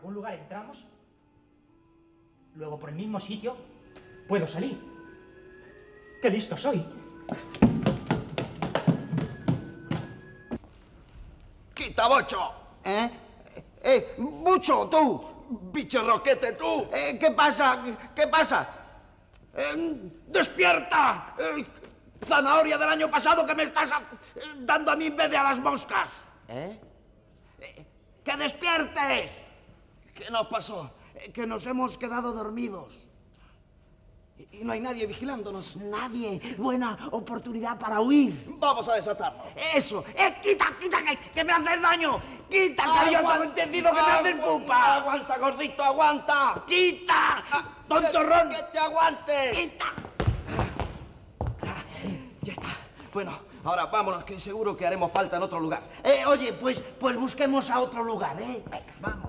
algún lugar entramos, luego por el mismo sitio puedo salir. ¡Qué listo soy! ¡Quita, Bocho! ¡Bucho, tú! ¡Bicho roquete, tú! ¿Qué pasa? ¿Qué pasa? ¡Despierta! ¡Zanahoria del año pasado que me estás dando a mí en vez de a las moscas! ¡Que despiertes! ¿Qué nos pasó? Que nos hemos quedado dormidos. Y no hay nadie vigilándonos. Nadie. Buena oportunidad para huir. Vamos a desatarnos. Eso. ¡Quita, quita, que me haces daño! ¡Quita, que había entendido que me haces pupa! ¡Aguanta, gordito, aguanta! ¡Quita! ¡Tontorrón! ¡Que te aguantes! ¡Quita! Ya está. Bueno, ahora vámonos, que seguro que haremos falta en otro lugar. Oye, pues busquemos a otro lugar, ¿eh? Venga, vamos.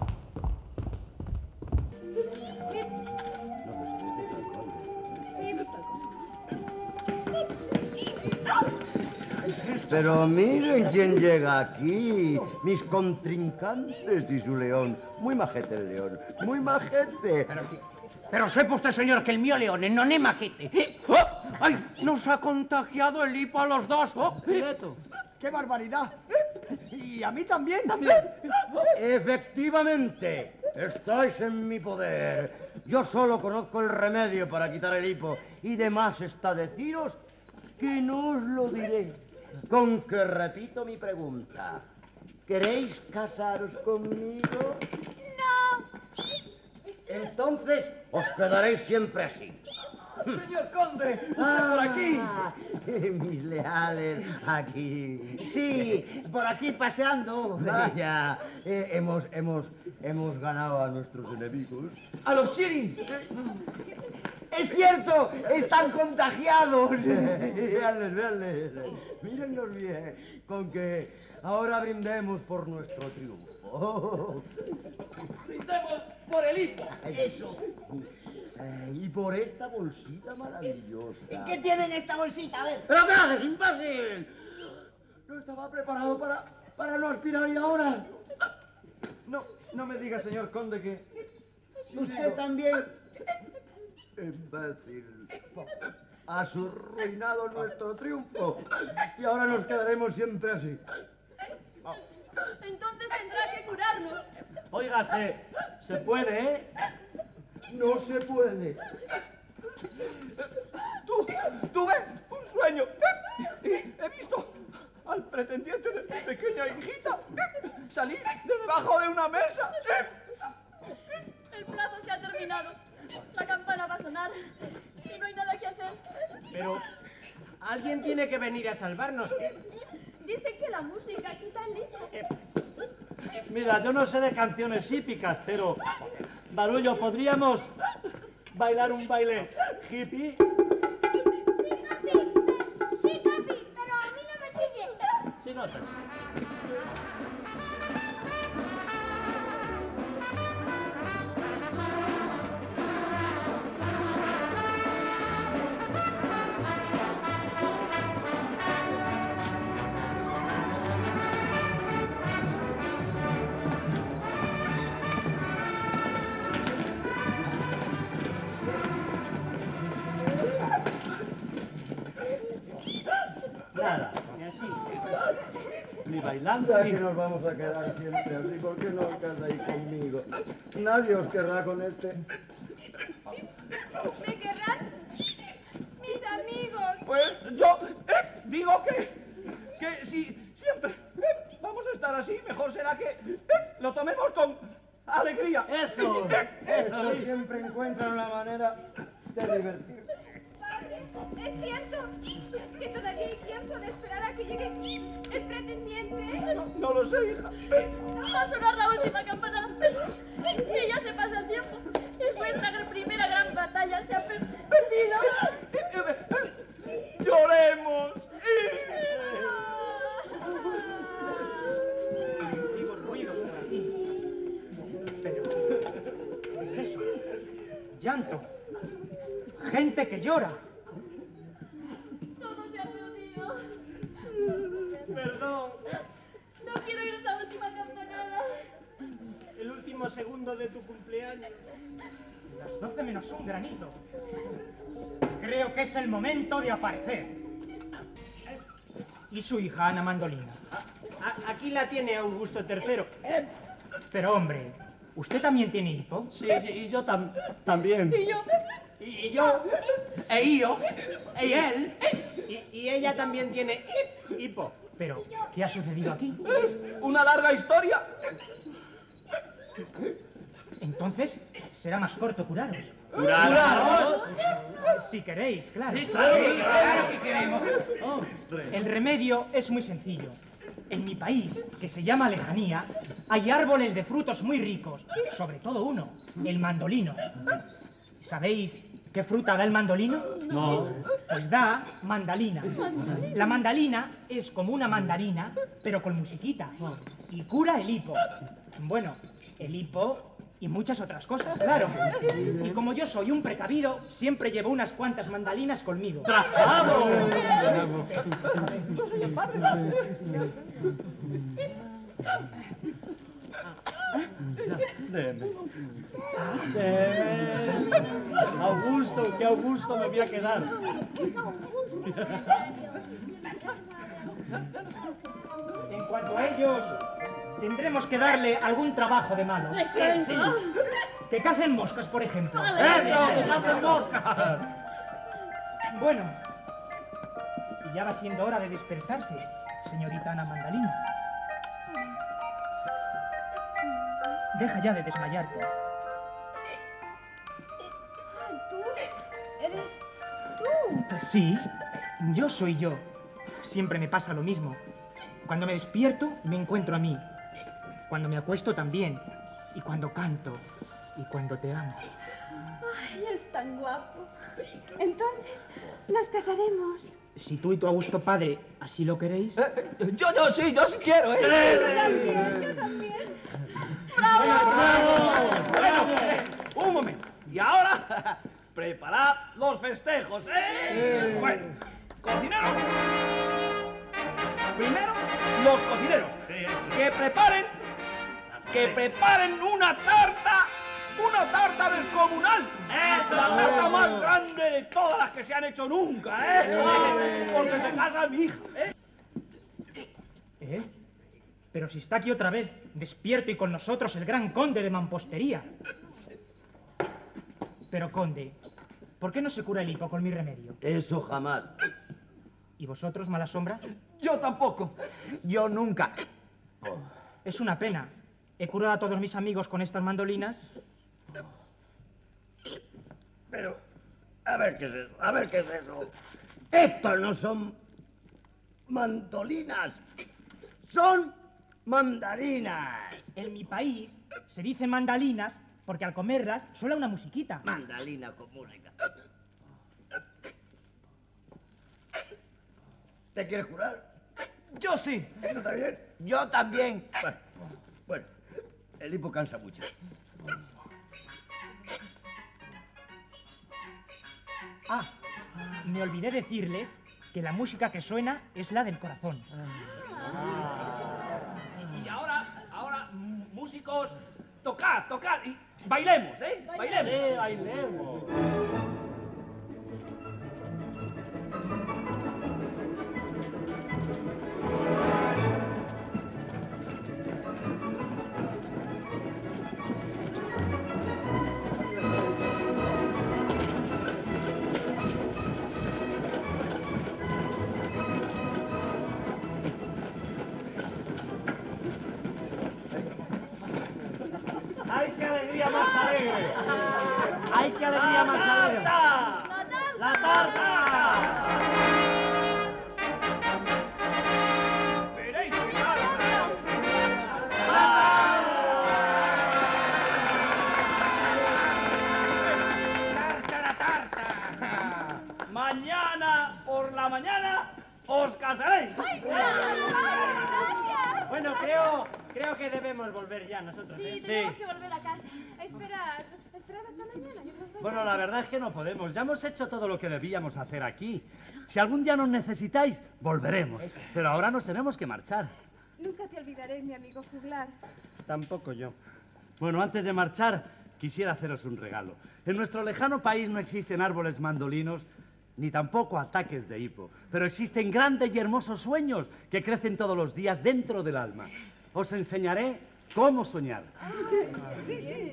Pero miren quién llega aquí, mis contrincantes y su león. Muy majete el león, muy majete. Pero sepa usted, señor, que el mío león non é majete. ¡Ay! Nos ha contagiado el hipo a los dos. Pileto, ¡qué barbaridad! Y a mí también. Efectivamente, estáis en mi poder. Yo solo conozco el remedio para quitar el hipo. Y demás está deciros que no os lo diré. Con que repito mi pregunta. ¿Queréis casaros conmigo? No. Entonces os quedaréis siempre así. Señor conde, usted por aquí. Mis leales, aquí. Sí, por aquí paseando. Vaya, hemos ganado a nuestros enemigos. ¡A los chiris! ¡Es cierto! ¡Están contagiados! Veanles. Mírenlos bien. Con que ahora brindemos por nuestro triunfo. ¡Brindemos por el hipo! ¡Eso! Y por esta bolsita maravillosa. ¿Qué tiene en esta bolsita? A ver. ¿Pero qué haces, imbécil? No estaba preparado para no aspirar y ahora... No me diga, señor conde, que... Usted también... Imbécil. Has arruinado nuestro triunfo. Y ahora nos quedaremos siempre así. Entonces tendrá que curarnos. Óigase, se puede, ¿eh? No se puede. Tuve un sueño. He visto al pretendiente de mi pequeña hijita salir de debajo de una mesa. El plazo se ha terminado. La campana va a sonar y no hay nada que hacer. Pero alguien tiene que venir a salvarnos. Dicen que la música quita el hipo. Mira, yo no sé de canciones hípicas, pero... Barullo, ¿podríamos bailar un baile hippie? Sí, papi, pero a mí no me chille. Sí, no te... Nada, ni así. Ni bailando, Ya que nos vamos a quedar siempre así, ¿por qué no os casáis conmigo? Nadie os querrá con este. ¿Me querrán? Mis amigos. Pues yo digo que si siempre vamos a estar así, mejor será que lo tomemos con alegría. Eso. Estos siempre encuentran la manera de divertirse. Padre, ¿es cierto que todavía hay tiempo de esperar a que llegue el pretendiente? No lo sé, hija. Va a sonar la última campanada. Y ya se pasa el tiempo. Es nuestra primera gran batalla. Se ha perdido. ¡Lloremos! Digo ruidos por aquí. Pero... ¿qué es eso? Llanto. Gente que llora. Todo se ha perdido. Perdón. No quiero ir a esa última campanada. El último 12º de tu cumpleaños. Las 12 menos un granito. Creo que es el momento de aparecer. ¿Y su hija, Ana Mandolina? Aquí la tiene Augusto III. Pero, hombre, ¿usted también tiene hipo? Sí, y yo también. Y yo... Y yo, y él, y ella también tiene hipo. Pero, ¿qué ha sucedido aquí? Una larga historia. Entonces, será más corto curaros. ¿Curaros? Si queréis, claro. Sí, claro que queremos. El remedio es muy sencillo. En mi país, que se llama Lejanía, hay árboles de frutos muy ricos, sobre todo uno, el mandolino. ¿Sabéis qué fruta da el mandolino? No. Pues da mandalina. La mandalina es como una mandarina, pero con musiquita. Y cura el hipo. Bueno, el hipo y muchas otras cosas, claro. Y como yo soy un precavido, siempre llevo unas cuantas mandalinas conmigo. ¡Bravo! Yo soy el padre. Deme. Augusto, que Augusto me voy a quedar. En cuanto a ellos, tendremos que darle algún trabajo de manos. Sí. Que cacen moscas, por ejemplo. ¡Eso! ¡Que haces moscas! Bueno, y ya va siendo hora de despertarse, señorita Ana Mandalina. Deja ya de desmayarte. ¿Tú? ¿Eres tú? Sí, yo soy yo. Siempre me pasa lo mismo. Cuando me despierto, me encuentro a mí. Cuando me acuesto también. Y cuando canto. Y cuando te amo. Ay, es tan guapo. Entonces, nos casaremos. Si tú y tu Augusto padre así lo queréis... Yo sí quiero, ¿eh? Yo también. Bueno, un momento. Y ahora, preparad los festejos, ¿eh? Bueno, cocineros. Primero, los cocineros. Que preparen una tarta descomunal. Es la tarta más grande de todas las que se han hecho nunca, ¿eh? Porque se casa mi hija, ¿eh? ¿Eh? Pero si está aquí otra vez, despierto y con nosotros el gran conde de Mampostería. Pero, conde, ¿por qué no se cura el hipo con mi remedio? Eso jamás. ¿Y vosotros, mala sombra? Yo tampoco. Yo nunca. Es una pena. He curado a todos mis amigos con estas mandolinas. Pero, a ver qué es eso, a ver qué es eso. Estos no son mandolinas, son mandarinas. En mi país se dice mandalinas porque al comerlas suena una musiquita. Mandalina con música. ¿Te quieres curar? Yo sí. ¿Tú también? Yo también. Bueno, el hipo cansa mucho. Ah, me olvidé decirles que la música que suena es la del corazón. Y ahora, músicos, tocad y bailemos, ¿eh? Bailemos. Sí, bailemos. ¡Ay, qué alegría más alegre! ¡Ay, qué alegría más alegre! ¡La tarta! Veréis, mañana por la mañana os casaréis. Bueno, creo que debemos volver ya nosotros. Sí, tenemos que volver a casa. Esperad hasta mañana. Yo creo que... Bueno, la verdad es que no podemos. Ya hemos hecho todo lo que debíamos hacer aquí. Si algún día nos necesitáis, volveremos. Pero ahora nos tenemos que marchar. Nunca te olvidaré, mi amigo juglar. Tampoco yo. Bueno, antes de marchar, quisiera haceros un regalo. En nuestro lejano país no existen árboles mandolinos, ni tampoco ataques de hipo, pero existen grandes y hermosos sueños que crecen todos los días dentro del alma. Os enseñaré cómo soñar. Sí, sí.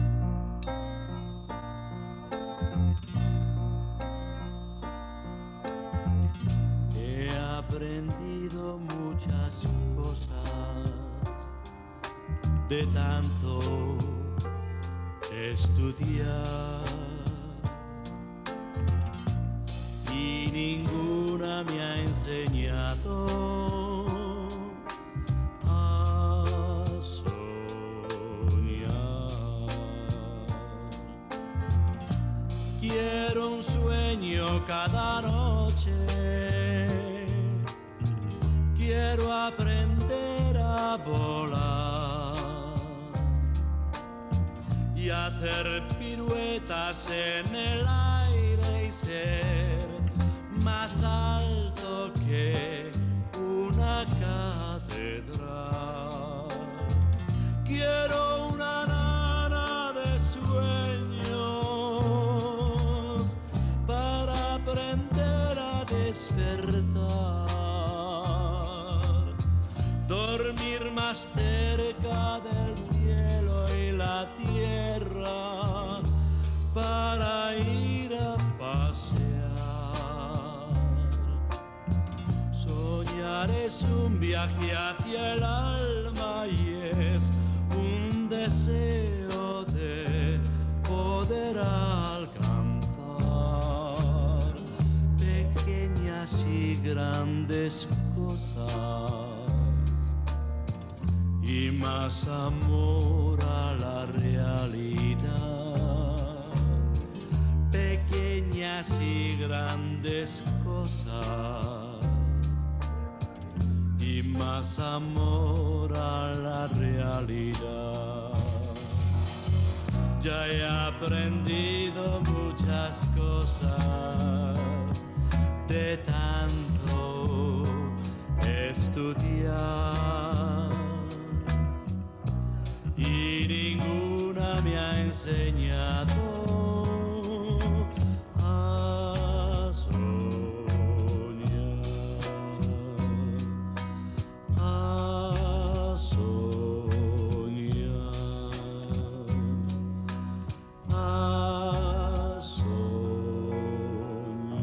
He aprendido muchas cosas de tanto estudiar y ninguna me ha enseñado a soñar. Quiero un sueño cada noche, quiero aprender a volar y hacer piruetas en el aire y ser más alto que una catedral. Quiero una nana de sueños para aprender a despertar, dormir más cerca del cielo y la tierra para ir a pasear. Soñar es un viaje hacia el alma y es un deseo de poder alcanzar pequeñas y grandes cosas y más amor a la realidad. Pequeñas y grandes cosas y más amor a la realidad. Ya he aprendido muchas cosas de tanto estudiar y ninguna me ha enseñado a soñar, a soñar, a soñar.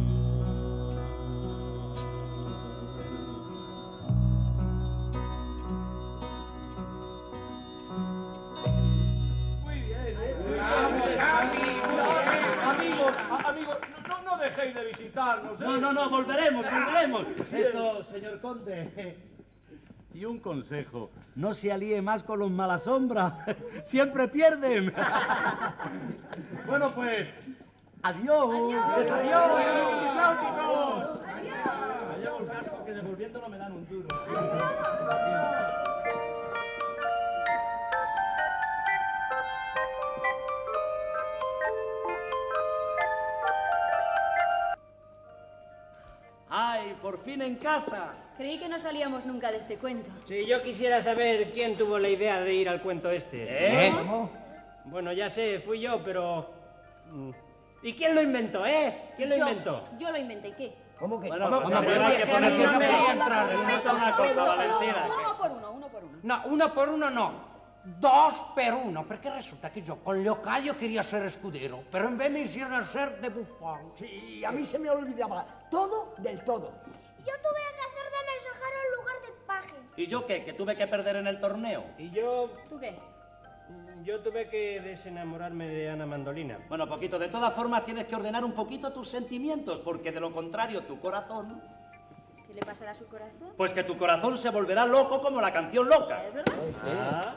Muy bien, Amigos, no dejéis de visitarnos, ¿eh? No, volveremos. Esto, señor conde. Y un consejo, no se alíe más con los malasombra, siempre pierden. Bueno, pues, adiós. Adiós, náuticos. Me llevo el casco que devolviéndolo me dan un duro. ¡Ay, por fin en casa! Creí que no salíamos nunca de este cuento. Sí, yo quisiera saber quién tuvo la idea de ir al cuento este. ¿Cómo? Bueno, ya sé, fui yo, pero... ¿Y quién lo inventó, ¿Quién lo inventó? Yo lo inventé, ¿y qué? ¿Cómo que? Bueno, ¿Cómo? pero hay que poner no me orden. entrar. Resulta una cosa, Valentina. Uno por uno. No, 1 per 1 no. 2 per 1, perché risulta che io con Leocadio quería ser escudero, pero en vez me hicieron ser de bufón. Sí, a mí se me olvidaba todo del todo. Yo tuve que hacer de mensajero en lugar de paje. ¿Y yo qué? ¿Que tuve que perder en el torneo? Y yo... ¿Tú qué? Yo tuve que desenamorarme de Ana Mandolina. Bueno, Poquito, de todas formas tienes que ordenar un poquito tus sentimientos, porque de lo contrario tu corazón... ¿Qué le pasará a su corazón? Pues que tu corazón se volverá loco como la canción loca. ¿Es verdad? Ah.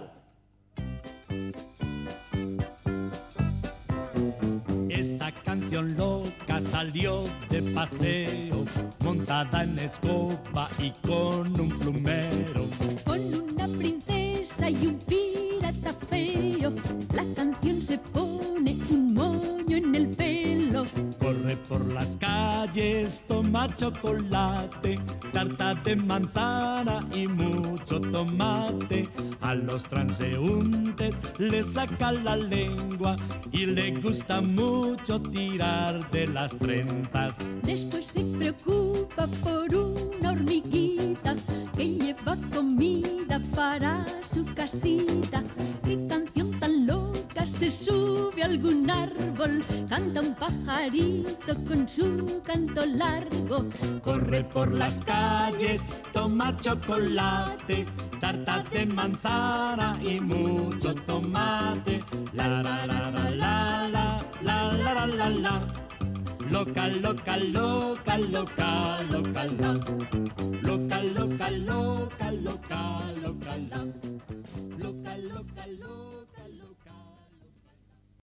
Esta canción loca salió de paseo, montada en escoba y con un plumero. Con una princesa y un pirata feo, la canción se pone un moño en el pelo. Corre por las calles calles toma chocolate, tarta de manzana y mucho tomate. A los transeúntes les saca la lengua y le gusta mucho tirar de las trenzas. Después se preocupa por una hormiguita que lleva comida para su casita. ¡Qué canción tan loca! Se sube a algún árbol, canta un pajarito con su canto largo. Corre por las calles, toma chocolate, tarta de manzana y mucho tomate. La la la la la la la la la la la. Loca, loca, loca, loca, loca, la. Loca, loca, loca, loca, loca, la. Loca, loca, loca.